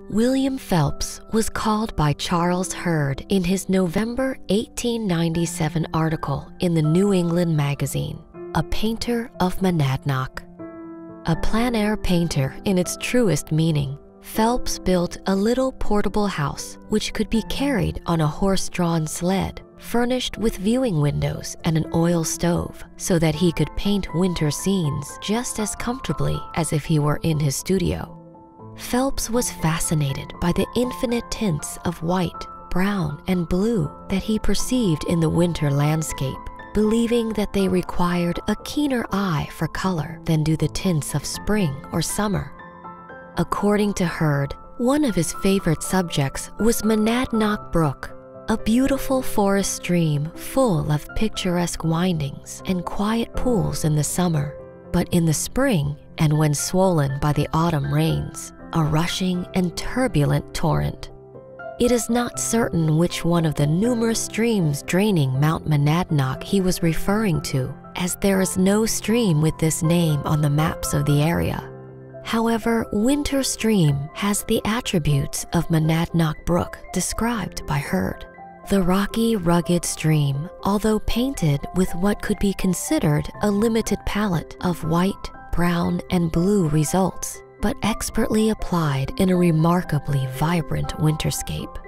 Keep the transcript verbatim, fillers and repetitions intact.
William Phelps was called by Charles Hurd in his November eighteen ninety-seven article in the New England Magazine, a painter of Monadnock. A plein air painter in its truest meaning, Phelps built a little portable house which could be carried on a horse-drawn sled, furnished with viewing windows and an oil stove so that he could paint winter scenes just as comfortably as if he were in his studio. Phelps was fascinated by the infinite tints of white, brown, and blue that he perceived in the winter landscape, believing that they required a keener eye for color than do the tints of spring or summer. According to Hurd, one of his favorite subjects was Monadnock Brook, a beautiful forest stream full of picturesque windings and quiet pools in the summer, but in the spring, and when swollen by the autumn rains, a rushing and turbulent torrent. It is not certain which one of the numerous streams draining Mount Monadnock he was referring to, as there is no stream with this name on the maps of the area. However, Winter Stream has the attributes of Monadnock Brook described by Hurd. The rocky, rugged stream, although painted with what could be considered a limited palette of white, brown, and blue results, but expertly applied in a remarkably vibrant winterscape.